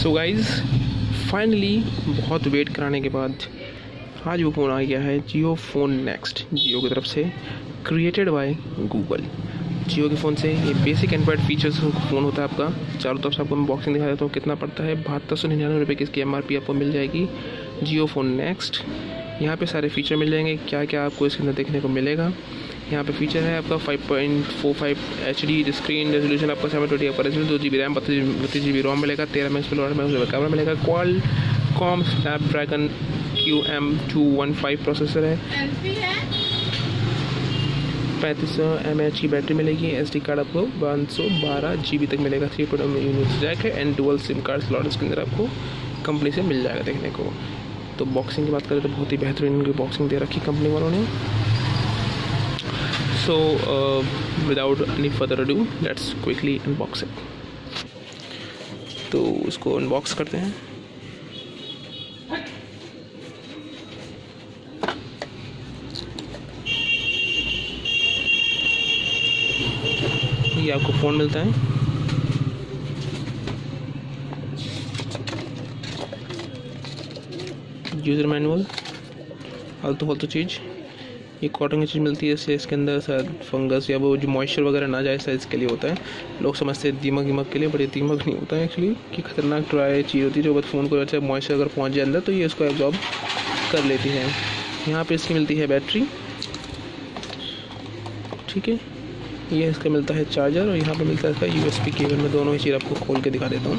सो guys finally बहुत wait कराने के बाद आज वो फ़ोन आ गया है जियो फ़ोन नेक्स्ट, जियो की तरफ से, क्रिएटेड बाय गूगल। जियो के फ़ोन से ये बेसिक एंड्रॉयड फीचर्स फ़ोन होता है आपका। चारों तरफ से आपको मैं बॉक्सिंग दिखा देता हूँ कितना पड़ता है। 7299 की इसकी MRP आपको मिल जाएगी। जियो फ़ोन नेक्स्ट, यहाँ पे सारे फीचर मिल जाएंगे। क्या क्या आपको इसके अंदर देखने को मिलेगा, यहाँ पे फीचर है आपका 5.45 HD स्क्रीन रेजोल्यूशन, आपका 720 आपका resolution, 2GB RAM, 32GB ROM मिलेगा, 13 मेगापिक्सल कैमरा मिलेगा, क्वालकॉम स्नैपड्रैगन QM215 प्रोसेसर है, 3500 mAh की बैटरी मिलेगी। SD कार्ड आपको 512 GB तक मिलेगा। 3.1 यूनिट जैक है and dual SIM card slot इसके अंदर आपको कंपनी से मिल जाएगा देखने को। तो बॉक्सिंग की बात करें तो बहुत ही बेहतरीन उनकी बॉक्सिंग दे रखी कंपनी वालों ने। So without any further ado, let's quickly unbox it. तो इसको अनबॉक्स करते हैं। ये आपको फ़ोन मिलता है, यूज़र मैनुअल, फालतू चीज़। ये कॉटन की चीज़ मिलती है, इससे इसके अंदर शायद फंगस या वो जो मॉइस्चर वगैरह ना जाए, शायद इसके लिए होता है। लोग समझते हैं दीमक के लिए, बट ये दीमक नहीं होता है एक्चुअली, कि खतरनाक ड्राई चीज़ होती है जो बस फ़ोन को अच्छा मॉइस्चर अगर पहुंच जाए अंदर तो ये इसको एब्जॉर्ब कर लेती है। यहाँ पे इसकी मिलती है बैटरी, ठीक है। ये इसका मिलता है चार्जर और यहाँ पर मिलता है इसका USB केबल। मैं दोनों ही चीज़ आपको खोल के दिखा देता हूँ।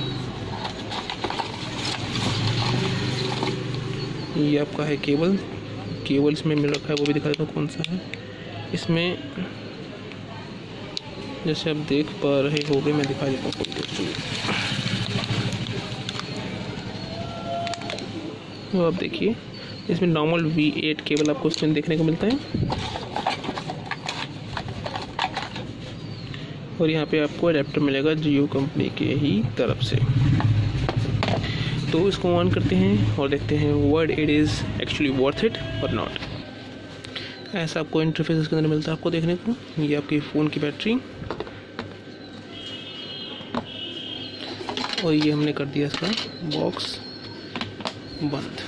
ये आपका है केबल इसमें मिल रखा है, वो भी दिखा देता हूँ कौन सा है। इसमें जैसे आप देख पा रहे होंगे, मैं दिखा देता हूँ। वो आप देखिए, इसमें नॉर्मल V8 केबल आपको इसमें देखने को मिलता है और यहाँ पे आपको अडेप्टर मिलेगा जियो कंपनी के ही तरफ से। तो इसको ऑन करते हैं और देखते हैं word it is actually worth it और नॉट। ऐसा आपको इंटरफेस इसके अंदर मिलता है आपको देखने को। ये आपकी फ़ोन की बैटरी और ये हमने कर दिया इसका बॉक्स बंद।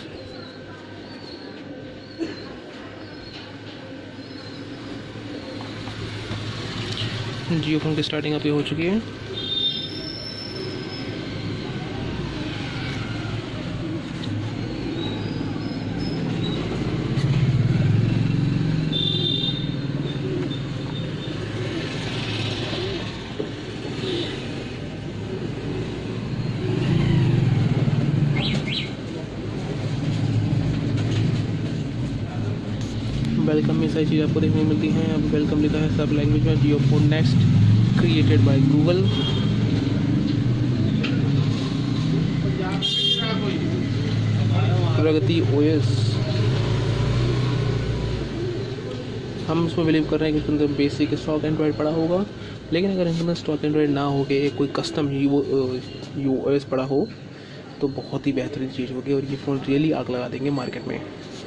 जियो फ़ोन की स्टार्टिंग अभी हो चुकी है। वेलकम में सारी चीज़ आपको देखने को मिलती हैं। अब वेलकम लिखा है सब लैंग्वेज में। Jio phone next created by Google. Pragati OS, हम इसमें बिलीव कर रहे हैं कि इसके अंदर बेसिक स्टॉक एंड्रॉयड पड़ा होगा, लेकिन अगर इसके अंदर स्टॉक एंड्रॉयड ना हो के कोई कस्टम OS पड़ा हो तो बहुत ही बेहतरीन चीज़ होगी और ये फ़ोन रियली आग लगा देंगे मार्केट में।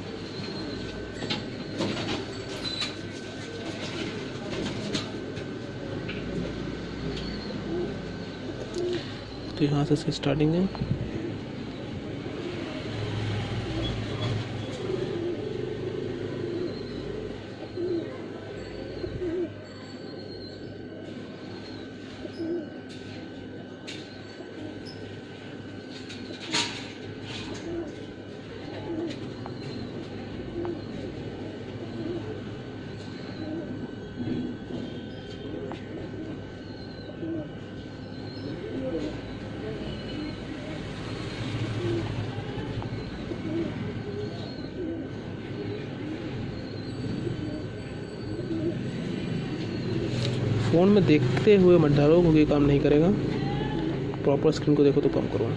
तो यहाँ से स्टार्टिंग है। फ़ोन में देखते हुए मत डालो क्योंकि काम नहीं करेगा। प्रॉपर स्क्रीन को देखो तो काम करो।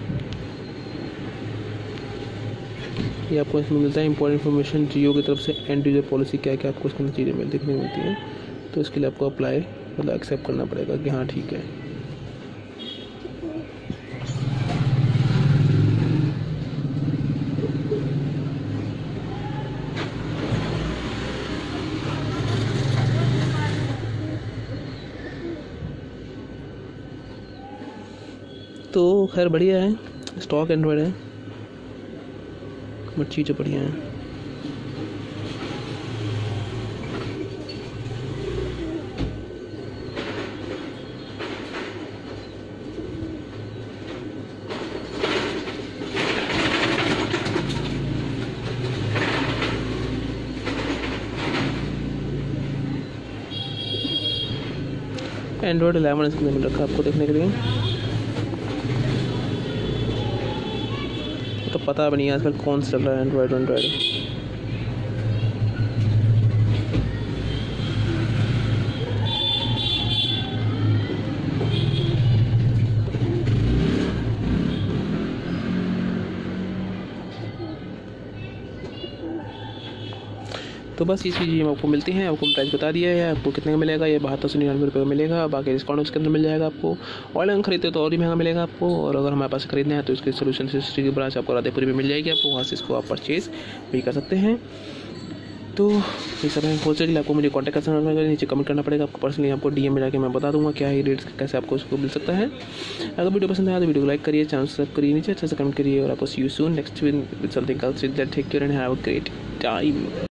ये आपको इसमें मिलता है इंपॉर्टेंट इन्फॉर्मेशन जियो की तरफ से, एंड यूजर पॉलिसी, क्या क्या आपको इसके अंदर चीज़ें देखने मिलती हैं। तो इसके लिए आपको अप्लाई मतलब एक्सेप्ट करना पड़ेगा कि हाँ ठीक है। तो खैर बढ़िया है। स्टॉक एंड्रॉयड है बट चीज़ें बढ़िया हैं। एंड्रॉयड 11 इसके मिल रखा है आपको देखने के लिए। तो पता भी नहीं है आजकल कौन सा चल रहा है एंड्रॉयड। तो बस ये चीज़ें आपको मिलती हैं। आपको प्राइस बता दिया है आपको कितने का मिलेगा। ये 7299 रुपये का मिलेगा। बाकी डिस्काउंट उसके अंदर मिल जाएगा आपको। ऑनलाइन खरीदते तो और भी महंगा मिलेगा आपको। और अगर हमारे पास खरीदना है तो इसके सोल्यूशन सिटी की ब्रांच आपको राधेपुरी में मिल जाएगी। आपको वहाँ से इसको आप परचेज़ भी कर सकते हैं। तो ये सब है। होलसेल के लिए आपको मुझे कॉन्टैक्ट कर सकते हैं, नीचे कमेंट करना पड़ेगा आपको। पर्सनली आपको डीएम में जाके मैं बता दूंगा क्या है रेट्स, कैसे आपको उसको मिल सकता है। अगर वीडियो पसंद आया तो वीडियो को लाइक करिए, चैनल सब्सक्राइब करिए, नीचे अच्छे से कमेंट करिए। और आपको see you soon next with something else. Take care and have a great time.